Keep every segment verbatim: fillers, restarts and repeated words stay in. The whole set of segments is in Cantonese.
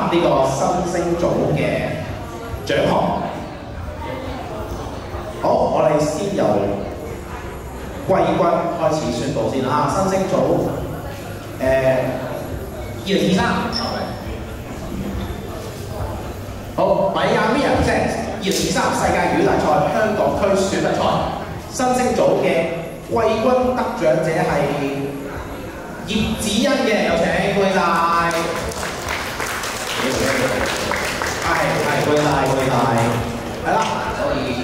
呢個新星組嘅獎項。好，我哋先由季軍開始宣佈先啦。新星組誒二零二三，好，米亞米亞 present 二零二三世界魚大賽香港區選拔賽新星組嘅季軍得獎者係葉子欣嘅，有請，恭喜晒！係係，恭喜晒，恭喜晒！係啦，可以。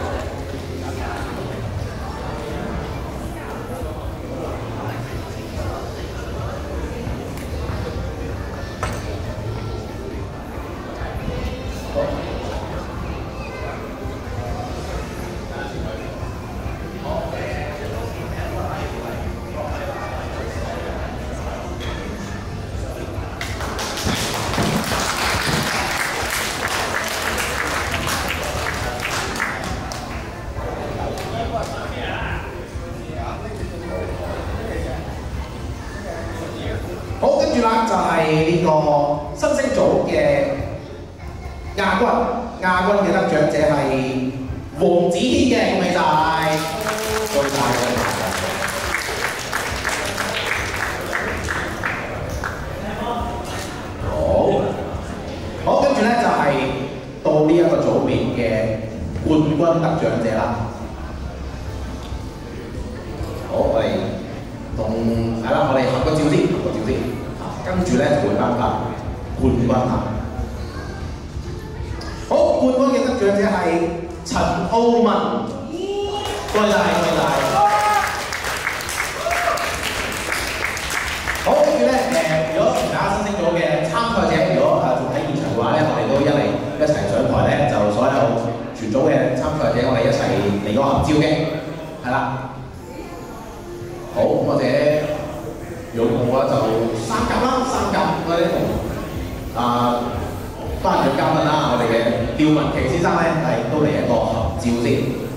好，跟住啦，就係呢個新星組嘅亞軍，亞軍嘅得獎者係黃子軒嘅，恭喜晒！恭喜晒！好，好，跟住咧就係到呢一個組別嘅冠軍得獎者啦。好，我哋同係啦，我哋合個照先，合個照先。跟住咧就會頒發冠軍啦。好，冠軍嘅得獎者係陳浩文，多謝多謝。好，跟住咧誒，如果其他新星組嘅參賽者，如果誒仲喺現場嘅話咧，我哋都一嚟一齊上台咧，就所有全組嘅參賽者，我哋一齊嚟個合照嘅，係啦。好，或者用我就三甲啦，三甲我哋同啊頒獎嘉賓啦，我哋嘅廖文琪先生咧係都嚟一個合照先。